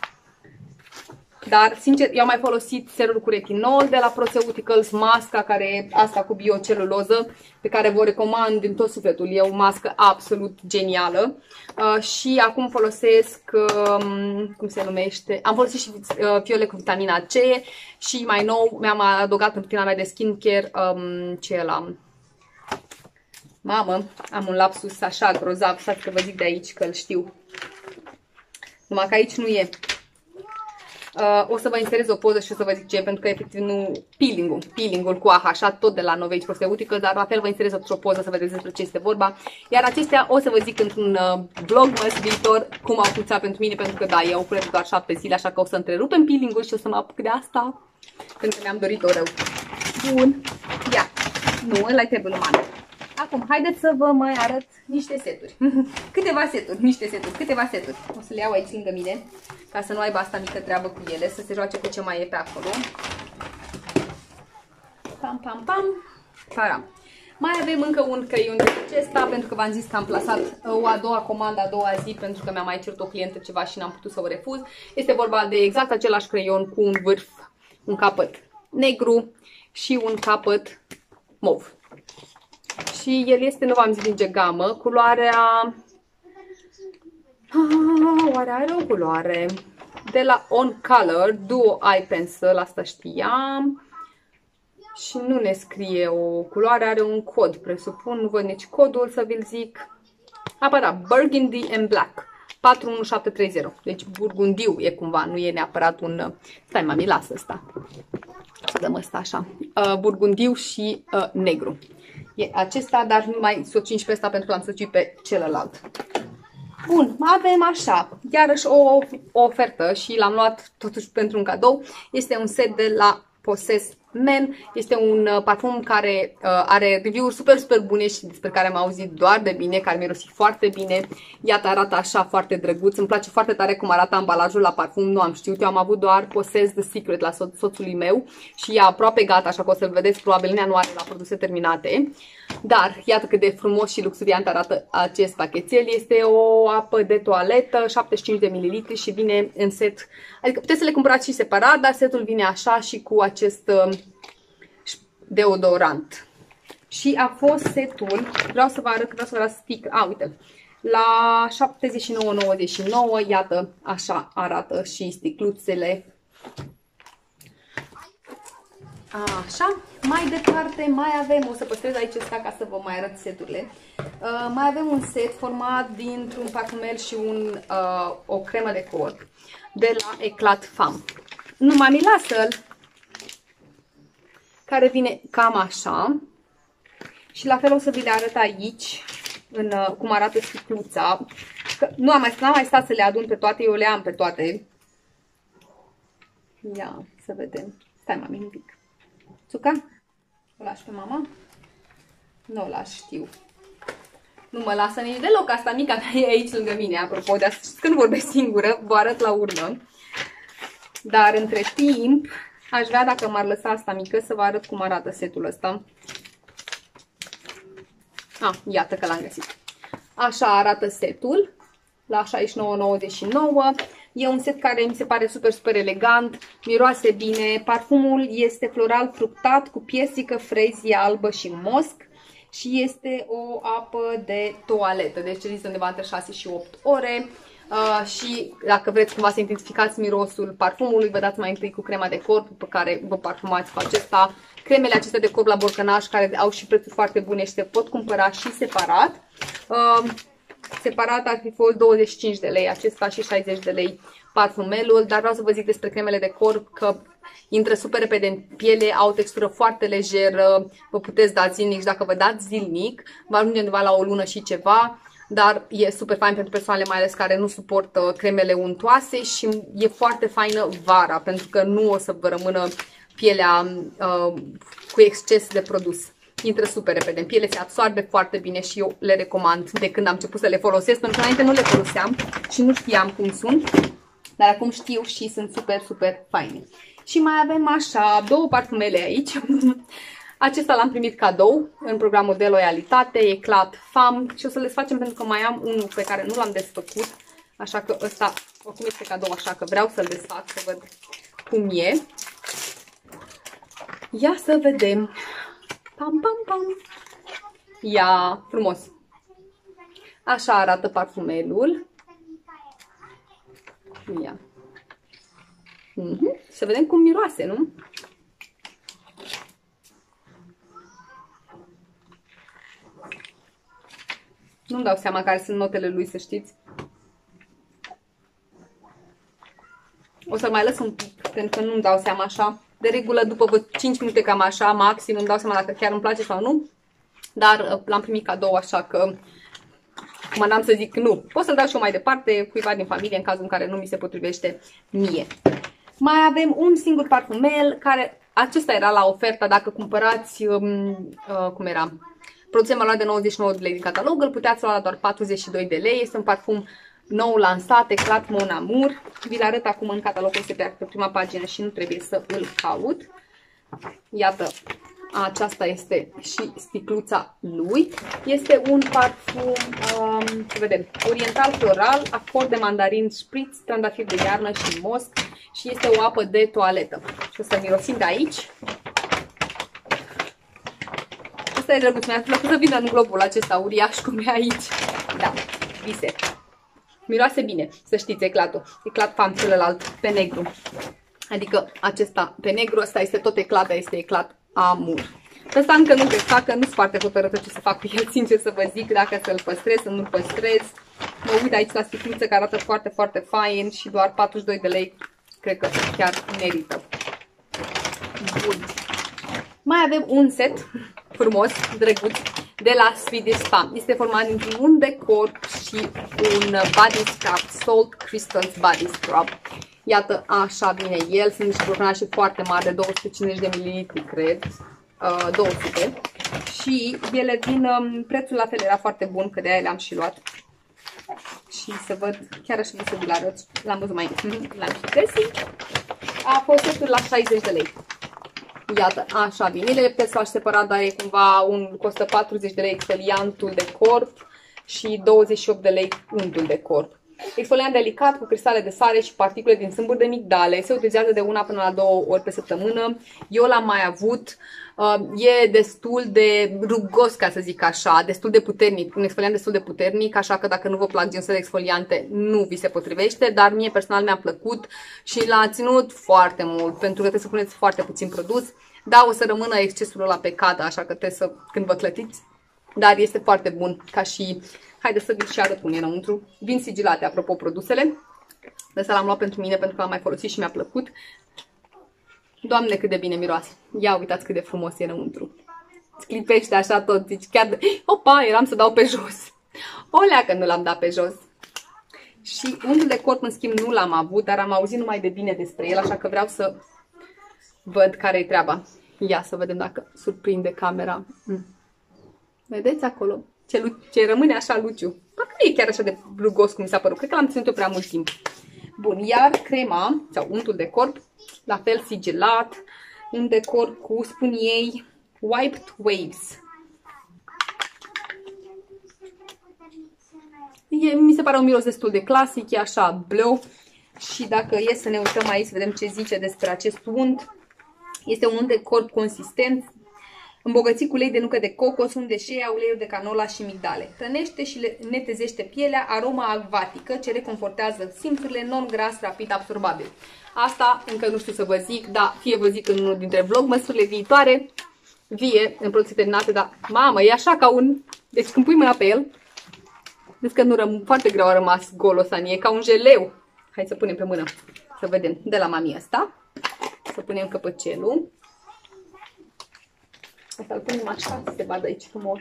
Dar, sincer, eu am mai folosit serul cu retinol de la Proceuticals, masca care e asta cu bioceluloză, pe care vă recomand din tot sufletul. E o mască absolut genială. Uh, și acum folosesc, um, cum se numește, am folosit și uh, fiole cu vitamina C și mai nou mi-am adăugat în rutina mea de skincare, um, ce e la... Mamă, am un lapsus așa grozav, stați că vă zic de aici că îl știu. Numai că aici nu e. Uh, o să vă inserez o poză și o să vă zic ce, pentru că efectiv nu... Peeling-ul, peeling-ul cu A H, așa, tot de la Novage Proceuticals, dar la fel vă inserez o poză să vedeți despre ce este vorba. Iar acestea o să vă zic într-un uh, vlogmas viitor cum au funcționat pentru mine, pentru că da, eu au doar șapte zile, așa că o să întrerupem peeling-ul și o să mă apuc de asta, pentru că mi-am dorit-o rău. Bun, ia, nu, ăla-i trebuie uman. Acum, haideți să vă mai arăt niște seturi. Câteva seturi, niște seturi, câteva seturi. O să le iau aici lângă mine, ca să nu aibă asta mică treabă cu ele, să se joace cu ce mai e pe acolo. Pam, pam, pam. Param. Mai avem încă un creion de acesta, pentru că v-am zis că am plasat o a doua comandă a doua zi, pentru că mi-a mai cerut o clientă ceva și n-am putut să o refuz. Este vorba de exact același creion cu un vârf, un capăt negru și un capăt mov. Și el este, nu v-am zis din ce gamă, culoarea... Ah, oare are o culoare? De la On Color, Duo Eye Pencil, asta știam. Și nu ne scrie o culoare, are un cod, presupun, nu văd nici codul să vi-l zic. Apa da, Burgundy and Black, patru unu șapte trei zero, deci burgundiu e cumva, nu e neapărat un... Stai mami, lasă ăsta, să dăm ăsta așa, uh, burgundiu și uh, negru. E acesta, dar nu mai socin și pe ăsta pentru că l-am socit pe celălalt. Bun, avem așa, iarăși o, o ofertă și l-am luat totuși pentru un cadou. Este un set de la Possess Men, este un uh, parfum care uh, are review-uri super, super bune și despre care am auzit doar de bine, care mirosi foarte bine. Iată, arată așa foarte drăguț, îmi place foarte tare cum arată ambalajul la parfum, nu am știut, eu am avut doar Possess The Secret la so soțului meu și e aproape gata, așa că o să-l vedeți probabil în ianuarie la produse terminate. Dar iată cât de frumos și luxuriant arată acest pachetel, este o apă de toaletă, șaptezeci și cinci de mililitri și vine în set, adică puteți să le cumpărați și separat, dar setul vine așa și cu acest uh, deodorant. Și a fost setul, vreau să vă arăt, vreau să vă arăt sticker, a, uite, la șaptezeci și nouă nouăzeci și nouă, iată, așa arată și sticluțele. Așa, mai departe mai avem, o să păstrez aici ăsta ca să vă mai arăt seturile. Uh, mai avem un set format dintr-un parfumel și un, uh, o cremă de corp de la Eclat Femme. Numai mi lasă-l, care vine cam așa. Și la fel o să vi le arăt aici, în, uh, cum arată sticluța. Că nu am mai, n-am mai stat să le adun pe toate, eu le am pe toate. Ia, să vedem. Stai, mami, un pic. Țuca? O lași pe mama? Nu o lași, știu. Nu mă lasă nici deloc, asta mica mea e aici lângă mine, apropo de asta. Știți că nu vorbesc singură, vă arăt la urmă. Dar între timp, aș vrea, dacă m-ar lăsa asta mică, să vă arăt cum arată setul ăsta. Ah, iată că l-am găsit. Așa arată setul, la șaizeci și nouă nouăzeci și nouă. E un set care mi se pare super, super elegant, miroase bine. Parfumul este floral fructat cu piesică, frezie albă și mosc. Și este o apă de toaletă, deci rezistă undeva între șase și opt ore. Uh, și dacă vreți cumva să identificați mirosul parfumului, vă dați mai întâi cu crema de corp pe care vă parfumați cu acesta. Cremele acestea de corp la borcănaș, care au și prețuri foarte bune și se pot cumpăra și separat. Uh, separat ar fi fost douăzeci și cinci de lei acesta și șaizeci de lei parfumelul, dar vreau să vă zic despre cremele de corp că intră super repede în piele, au o textură foarte lejeră, vă puteți da zilnic și dacă vă dați zilnic, va ajunge undeva la o lună și ceva, dar e super fain pentru persoanele mai ales care nu suportă cremele untoase și e foarte faină vara, pentru că nu o să vă rămână pielea uh, cu exces de produs. Intră super repede în piele, se absorbe foarte bine și eu le recomand de când am început să le folosesc, pentru că înainte nu le foloseam și nu știam cum sunt, dar acum știu și sunt super, super faine. Și mai avem așa două parfumele aici. Acesta l-am primit cadou în programul de loialitate, Eclat Femme, și o să le facem pentru că mai am unul pe care nu l-am desfăcut, așa că ăsta oricum este cadou, așa că vreau să-l desfac să văd cum e. Ia să vedem. Pam, pam, pam. Ia, frumos. Așa arată parfumelul. Ia. Mm-hmm. Să vedem cum miroase, nu? Nu-mi dau seama care sunt notele lui, să știți. O să mai lăs un pic, pentru că nu-mi dau seama așa. De regulă, după vreo cinci minute cam așa, maxim, îmi dau seama dacă chiar îmi place sau nu. Dar l-am primit cadou, așa că mă n-am să zic nu. Pot să-l dau și eu mai departe, cuiva din familie, în cazul în care nu mi se potrivește mie. Mai avem un singur parfumel, care acesta era la ofertă dacă cumpărați, um, uh, cum era, Produse în valoare de nouăzeci și nouă de lei din catalog, îl puteți lua la doar patruzeci și doi de lei. Este un parfum nou lansat, Eclat Mon Amour. Vi-l arăt acum în catalog, este pe prima pagină și nu trebuie să îl caut. Iată, aceasta este și sticluța lui. Este un parfum, um, să vedem, oriental floral, acord de mandarin spritz, trandafir de iarnă și mosc și este o apă de toaletă. Și o să mirosim de aici. Asta e drăguț, mi-a plăcut să vină în globul acesta uriaș cum e aici. Da, vise. Miroase bine, să știți, eclatul. Eclat fam celălalt pe negru. Adică acesta pe negru, ăsta este tot eclat, dar este Eclat Amour. Ăsta încă nu te fac, că nu sunt foarte hotărâtă ce să fac cu el, sincer să vă zic, dacă să-l păstrez, să nu-l păstrez. Mă uit aici la sticluță care arată foarte, foarte fain și doar patruzeci și doi de lei, cred că chiar merită. Bun. Mai avem un set frumos, drăguț, de la Swedish Spa. Este format dintr-un unt de corp și un body scrub, Salt Crystals Body Scrub. Iată, așa vine el. Sunt niște brocanaje foarte mari, de două sute cincizeci de mililitri, cred. Uh, două sute. Și ele vin, um, prețul la fel era foarte bun, că de aia le-am și luat. Și să văd, chiar așa să vi-l arăt. L-am văzut mai l-am și găsit. A fost setul la șaizeci de lei. Iată, așa vine. Le puteți face separat, dar e cumva un, costă patruzeci de lei exfoliantul de corp și douăzeci și opt de lei untul de corp. Exfoliant delicat cu cristale de sare și particule din sâmburi de migdale. Se utilizează de una până la două ori pe săptămână. Eu l-am mai avut. E destul de rugos, ca să zic așa, destul de puternic, un exfoliant destul de puternic, așa că dacă nu vă plac genul de exfoliante, nu vi se potrivește, dar mie personal mi-a plăcut și l-a ținut foarte mult, pentru că trebuie să puneți foarte puțin produs. Da, o să rămână excesul ăla pe cadă, așa că trebuie să, când vă clătiți, dar este foarte bun ca și... Haideți să vi și arăt cum e înăuntru. Vin sigilate, apropo, produsele. Ăsta l-am luat pentru mine, pentru că l-am mai folosit și mi-a plăcut. Doamne, cât de bine miroase. Ia uitați cât de frumos e înăuntru. Sclipește așa tot, zici chiar de... Opa, eram să dau pe jos. O leacă nu l-am dat pe jos. Și untul de corp, în schimb, nu l-am avut, dar am auzit numai de bine despre el, așa că vreau să văd care-i treaba. Ia să vedem dacă surprinde camera. Mm. Vedeți acolo? Ce, ce rămâne așa luciu. Parcă nu e chiar așa de rugos cum mi s-a părut. Cred că l-am ținut eu prea mult timp. Bun, iar crema, sau untul de corp, la fel sigilat, un de corp cu, spun ei, Wiped Waves. E, mi se pare un miros destul de clasic, e așa bleu. Și dacă e să ne uităm aici, să vedem ce zice despre acest unt. Este un unt de corp consistent, îmbogățit cu ulei de nucă de cocos, unt de shea, uleiuri de canola și migdale. Hrănește și netezește pielea, aroma acvatică ce reconfortează simțurile, non-gras, rapid absorbabil. Asta încă nu știu să vă zic, dar fie vă zic în unul dintre vlogmăsurile viitoare, vie în produse terminate, dar mamă, e așa ca un... Deci când pui mâna pe el, vezi că nu răm... foarte greu a rămas golosan, e ca un jeleu. Hai să punem pe mână, să vedem, de la mami asta. Să punem căpăcelul. Asta îl punem așa, să se vadă aici frumos.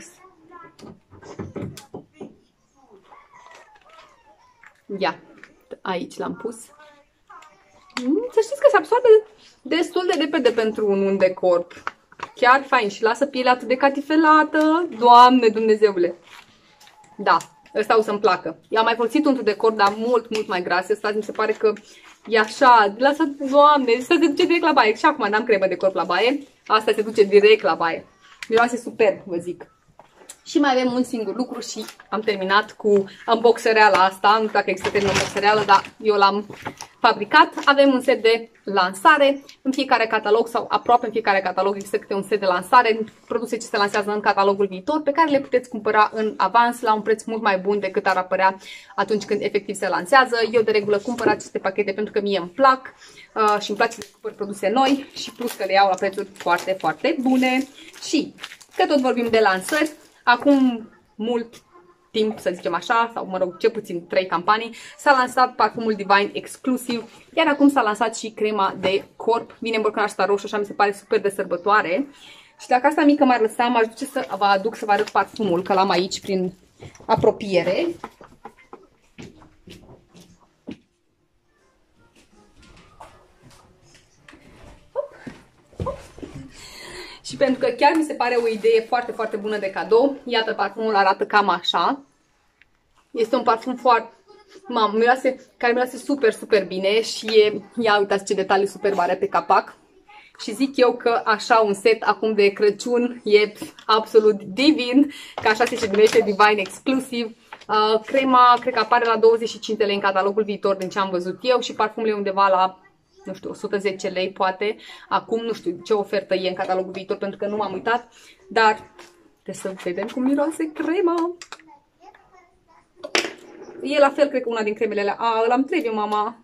Ia, aici l-am pus. Să știți că se absorbe destul de repede pentru un unt de corp. Chiar fain și lasă pielea atât de catifelată. Doamne Dumnezeule! Da, ăsta o să-mi placă. Eu am mai folosit untul de corp, dar mult, mult mai gras. Ăsta mi se pare că e așa, lasă, Doamne, ăsta se duce direct la baie. Și acum n-am cremă de corp la baie. Asta se duce direct la baie. Miroase super, vă zic. Și mai avem un singur lucru și am terminat cu unboxereala asta. Nu știu dacă există termenul unboxereală, dar eu l-am fabricat. Avem un set de lansare. În fiecare catalog sau aproape în fiecare catalog există câte un set de lansare. Produse ce se lansează în catalogul viitor, pe care le puteți cumpăra în avans la un preț mult mai bun decât ar apărea atunci când efectiv se lansează. Eu de regulă cumpăr aceste pachete pentru că mie îmi plac uh, și îmi place să cumpăr produse noi și plus că le iau la prețuri foarte, foarte bune. Și că tot vorbim de lansări, acum mult timp, să zicem așa, sau mă rog, cel puțin trei campanii, s-a lansat parfumul Divine exclusiv, iar acum s-a lansat și crema de corp. Vine în borcanaj asta roșu, așa mi se pare super de sărbătoare. Și dacă asta mică m-ar lăsa, m-aș duce să vă aduc să vă arăt parfumul, că l-am aici prin apropiere. Și Și pentru că chiar mi se pare o idee foarte, foarte bună de cadou, iată, parfumul arată cam așa. Este un parfum foarte, mamă, miroase, care miroase super, super bine și e, ia uitați ce detaliu super mare pe capac. Și zic eu că așa un set acum de Crăciun e absolut divin, că așa se numește Divine Exclusive. Uh, crema, cred că apare la douăzeci și cinci de lei în catalogul viitor din ce am văzut eu și parfumul e undeva la, nu știu, o sută zece lei poate. Acum nu știu ce ofertă e în catalogul viitor pentru că nu m-am uitat, dar trebuie să vedem cum miroase crema. E la fel, cred că una din cremele alea. A, ăla îmi trebuie, mama.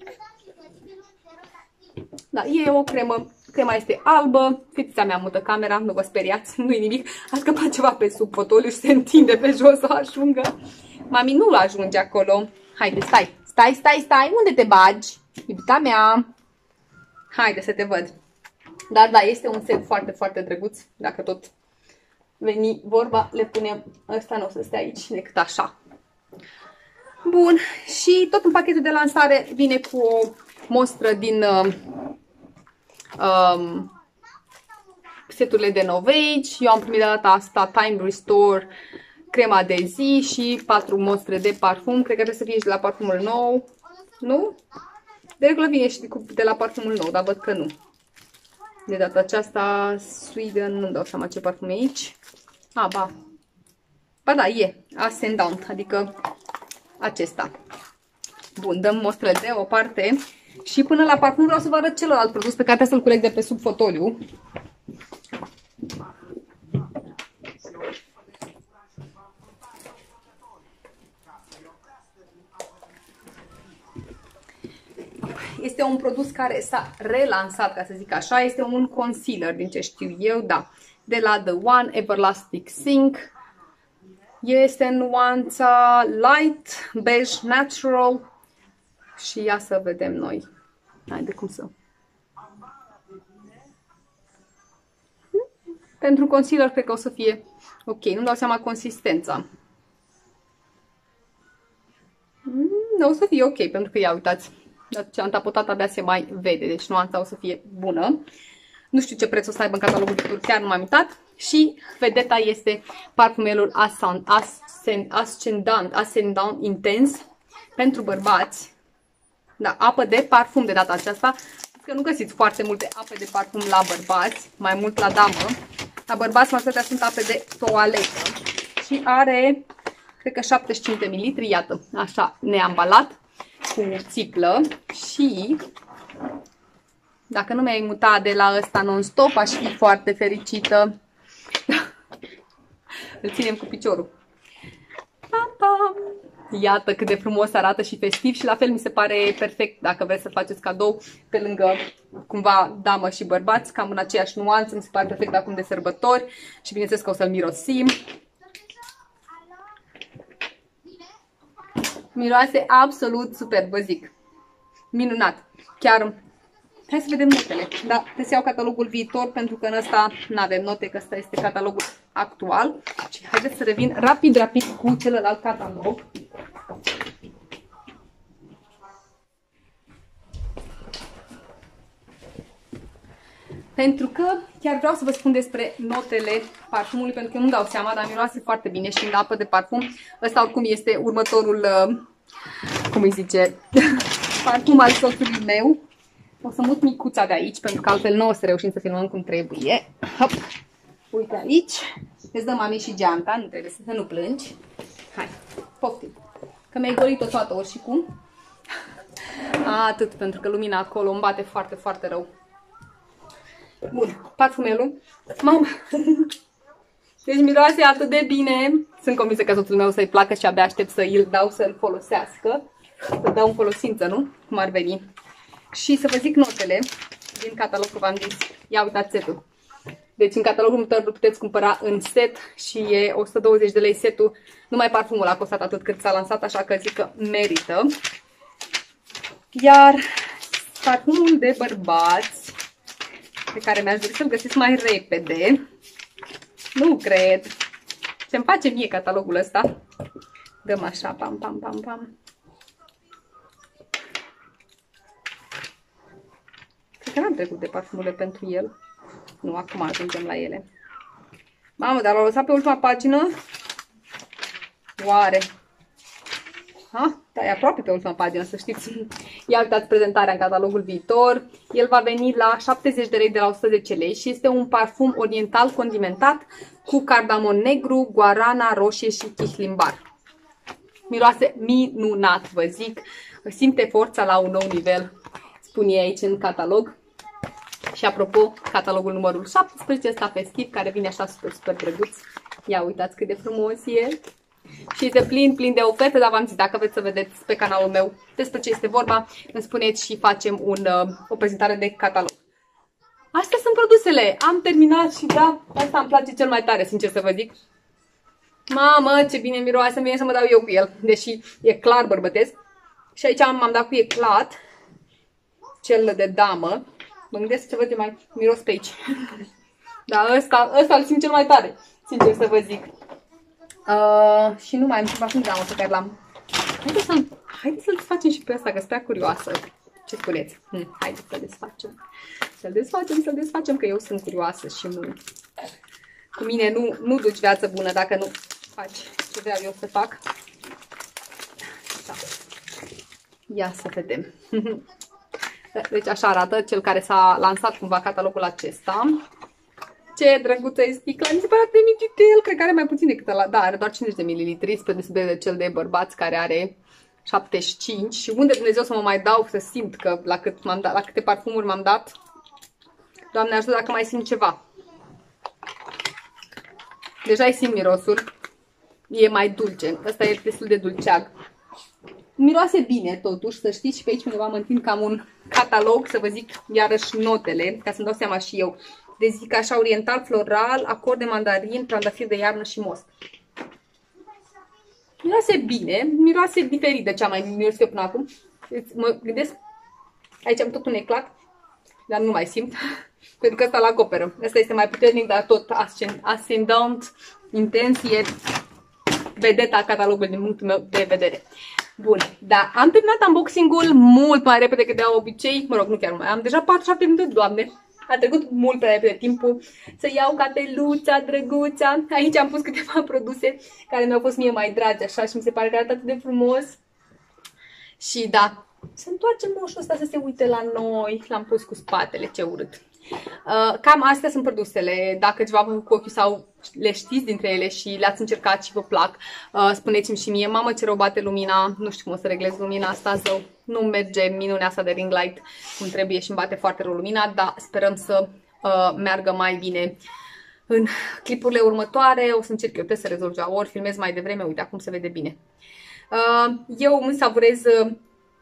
Da, e o cremă. Crema este albă. Fetița mea mută camera, nu vă speriați, nu-i nimic. A scăpat ceva pe sub fotoliu și se întinde pe jos o ajungă. Mami, nu-l ajunge acolo. Haide, stai, stai, stai, stai. Unde te bagi? Iubita mea. Haide să te văd. Dar da, este un set foarte, foarte drăguț. Dacă tot veni vorba, le punem. Ăsta nu o să stea aici decât așa. Bun, și tot în pachetul de lansare vine cu o mostră din uh, um, seturile de Novage. Eu am primit de data asta Time Restore, crema de zi și patru mostre de parfum. Cred că trebuie să fie și de la parfumul nou. Nu? De regulă vine și de la parfumul nou, dar văd că nu. De data aceasta, Sweden, nu-mi dau seama ce parfum e aici. A, ba. Ba da, e. Ascendant, adică acesta. Bun, dăm mostră de o parte. Și până la parfum vreau să vă arăt celălalt produs pe care trebuie să-l culeg de pe sub fotoliu. Este un produs care s-a relansat, ca să zic așa. Este un concealer, din ce știu eu, da. De la The One Everlasting Sink. Este în nuanța Light, Beige Natural. Și ia să vedem noi. Haide cum să... Pentru concealer cred că o să fie ok. Nu-mi dau seama consistența. Nu o să fie ok, pentru că ia uitați. Dar ce am tapotat abia se mai vede, deci nuanța o să fie bună. Nu știu ce preț o să aibă în catalogul viitor, chiar nu m-am uitat. Și vedeta este parfumelul Ascendant, Ascendant Intense pentru bărbați. Da, apă de parfum de data aceasta. Că nu găsiți foarte multe ape de parfum la bărbați, mai mult la damă. La bărbați majoritatea sunt ape de toaletă. Și are, cred că șaptezeci și cinci de mililitri, iată, așa neambalat, cu țiplă. Și dacă nu mi-ai mutat de la ăsta non-stop, aș fi foarte fericită. Îl ținem cu piciorul. Pam, pam. Iată cât de frumos arată și festiv și la fel mi se pare perfect dacă vreți să faceți cadou pe lângă cumva damă și bărbați, cam în aceeași nuanță, mi se pare perfect acum de sărbători și bineînțeles că o să-l mirosim. Miroase absolut super, vă zic. Minunat. Chiar. Hai să vedem notele. Da, trebuie să iau catalogul viitor pentru că în ăsta nu avem note, că ăsta este catalogul actual. Și haideți să revin rapid, rapid cu celălalt catalog. Pentru că chiar vreau să vă spun despre notele parfumului, pentru că nu dau seama, dar miroase foarte bine și în apă de parfum. Ăsta oricum este următorul, cum îi zice, parfum al soțului meu. O să mut micuța de aici, pentru că altfel nu o să reușim să filmăm cum trebuie. Hop. Uite aici. Îți dă mami și geanta, nu trebuie să, să nu plângi. Hai, poftim. Că mi-ai golit-o toată ori și cum. Atât, pentru că lumina acolo îmi bate foarte, foarte rău. Bun, parfumelul. Mamă! Deci miroase atât de bine. Sunt convinsă că soțul meu să-i placă și abia aștept să îl dau să-l folosească. Să dau în folosință, nu? Cum ar veni. Și să vă zic notele din catalog, că v-am zis. Ia uitați setul. Deci în catalogul următor îl puteți cumpăra în set și e o sută douăzeci de lei setul. Numai parfumul a costat atât cât s-a lansat, așa că zic că merită. Iar parfumul de bărbați, pe care mi-aș dori să-l găsesc mai repede, nu cred. Ce-mi face mie catalogul ăsta? Dăm așa, pam, pam, pam, pam. Cred că n-am trecut de parfumurile pentru el. Nu, acum ajungem la ele. Mamă, dar l-au lăsat pe ultima pagină? Oare? Ha? Da, e aproape pe ultima pagină, să știți. Ia uitați prezentarea în catalogul viitor. El va veni la șaptezeci de lei de la o sută zece lei și este un parfum oriental condimentat cu cardamon negru, guarana roșie și chihlimbar. Miroase minunat, vă zic. Simte forța la un nou nivel, spun ei aici în catalog. Și apropo, catalogul numărul șaptesprezece, ăsta festiv, care vine așa super, super drăguț. Ia uitați cât de frumos e. Și este plin, plin de oferte, dar v-am zis, dacă vreți să vedeți pe canalul meu despre ce este vorba, îmi spuneți și facem un, o prezentare de catalog. Astea sunt produsele. Am terminat și da, asta îmi place cel mai tare, sincer să vă zic. Mamă, ce bine miroase, îmi vine să mă dau eu cu el, deși e clar bărbătesc. Și aici m-am dat cu eclat, cel de damă. Mă gândesc ce văd mai miros pe aici. Dar ăsta, ăsta îl simt cel mai tare, sincer să vă zic. Uh, și nu mai am parfum de damă pe care l-am. Haideți să-l haide să desfacem și pe ăsta, că sunt prea curioasă. Ce spuneți? Hm, haideți să-l desfacem. Să-l desfacem, să-l desfacem, că eu sunt curioasă și nu... Cu mine nu, nu duci viață bună dacă nu faci ce vreau eu să fac. Da. Ia să vedem. Deci așa arată cel care s-a lansat cumva catalogul acesta. Ce drăguță e sticla, mi se pare atât de micitel, cred că are mai puțin decât ăla. Da, are doar cincizeci de mililitri, spre deosebire de cel de bărbați care are șaptezeci și cinci. Și unde Dumnezeu să mă mai dau să simt că la, cât m-am dat, la câte parfumuri m-am dat, Doamne ajută dacă mai simt ceva. Deja îi simt mirosul, e mai dulce, ăsta e destul de dulceag. Miroase bine totuși, să știți, și pe aici undeva mă întind cam un catalog, să vă zic iarăși notele, ca să-mi dau seama și eu. De zic așa, oriental, floral, acord de mandarin, trandafir de iarnă și most. Miroase bine, miroase diferit de ce am mai miros eu până acum. Mă gândesc, aici am tot un eclat, dar nu mai simt, pentru că ăsta îl acoperă. Ăsta este mai puternic, dar tot ascendant, intens, e vedeta catalogului din punctul meu de vedere. Bun, da, am terminat unboxing-ul mult mai repede decât de obicei, mă rog, nu chiar mai, am deja patruzeci și șapte minute, Doamne. A trecut mult prea repede timpul să iau cateluța, drăguța. Aici am pus câteva produse care mi-au fost mie mai dragi, așa, și mi se pare că arată atât de frumos. Și da, se întoarce moșul ăsta să se uite la noi. L-am pus cu spatele, ce urât. Uh, cam astea sunt produsele. Dacă ceva vă cu ochiul sau le știți dintre ele și le-ați încercat și vă plac, uh, spuneți-mi și mie. Mamă, ce rău bate lumina. Nu știu cum o să reglez lumina asta, zău. Nu merge minunea asta de ring light cum trebuie și îmi bate foarte rău lumina, dar sperăm să uh, meargă mai bine în clipurile următoare. O să încerc eu să rezolv ceva, ori filmez mai devreme, uite, acum se vede bine. Uh, eu îmi savurez uh,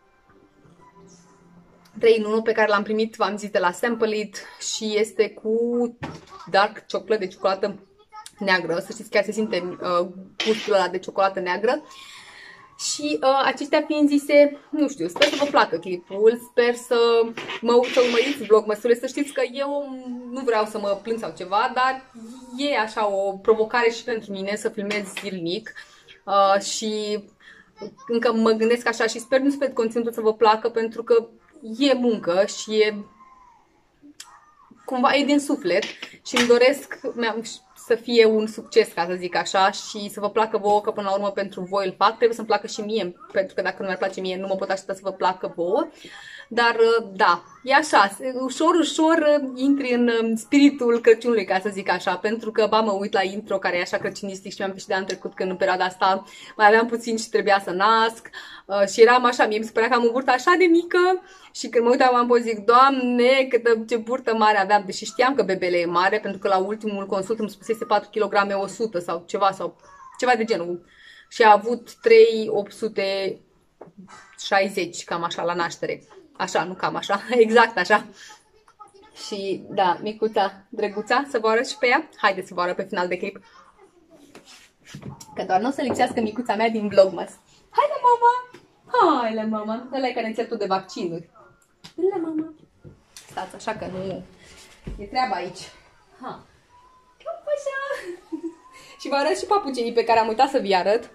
trei în unu pe care l-am primit, v-am zis, de la Sample It și este cu dark chocolate, de ciocolată neagră. Să știți, chiar se simte uh, gustul ăla de ciocolată neagră. Și uh, acestea fiind zise, nu știu, sper să vă placă clipul, sper să mă să urmăriți vlogmăsurile, să știți că eu nu vreau să mă plâng sau ceva, dar e așa o provocare și pentru mine să filmez zilnic uh, și încă mă gândesc așa și sper nu sper conținutul să vă placă, pentru că e muncă și e cumva e din suflet și îmi doresc să fie un succes, ca să zic așa, și să vă placă vouă, că până la urmă pentru voi îl fac. Trebuie să-mi placă și mie, pentru că dacă nu mi-ar place mie, nu mă pot aștepta să vă placă vouă. Dar da, e așa, ușor, ușor intri în spiritul Crăciunului, ca să zic așa, pentru că ba mă uit la intro care e așa crăciunistic și mi-am și de anul trecut când în perioada asta mai aveam puțin și trebuia să nasc uh, și eram așa, mie mi se părea că am o burtă așa de mică și când mă uitam am pot zic, Doamne, câtă, ce burtă mare aveam, deși știam că bebele e mare, pentru că la ultimul consult îmi spusese patru kilograme o sută sau ceva, sau ceva de genul și a avut trei mii opt sute șaizeci, cam așa, la naștere. Așa, nu cam așa, exact așa. Și da, micuța, drăguța, să vă arăt și pe ea. Haideți să vă arăt pe final de clip. Că doar nu o să lipsească micuța mea din Vlogmas. Haide, mama! Haide, mama! Ăla e care înțeleg tot de vaccinuri. Haide, mama! Stați așa că nu e treaba aici. Ha. Cam așa. Și vă arăt și papucenii pe care am uitat să vi arăt.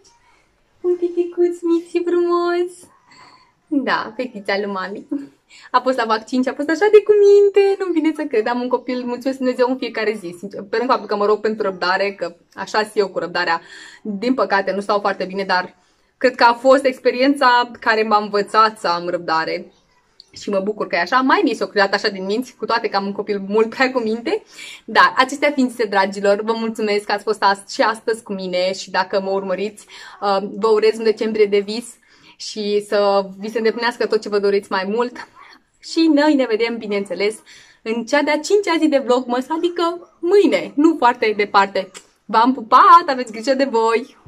Un piticuț mic și frumos. Da, fetița lui mami. a fost la vaccin și a fost așa de cuminte, nu-mi vine să cred. Am un copil, mulțumesc Dumnezeu în fiecare zi, sincer. Pe lângă faptul că mă rog pentru răbdare, că așa sunt eu cu răbdarea, din păcate nu stau foarte bine, dar cred că a fost experiența care m-a învățat să am răbdare. Și mă bucur că e așa. Mai mi s-o creat așa din minți, cu toate că am un copil mult prea cu minte. Dar acestea fiind zise, dragilor, vă mulțumesc că ați fost ast și astăzi cu mine și dacă mă urmăriți, vă urez un decembrie de vis și să vi se îndeplinească tot ce vă doriți mai mult. Și noi ne vedem, bineînțeles, în cea de-a cincea zi de Vlogmas, adică mâine, nu foarte departe. V-am pupat, aveți grijă de voi!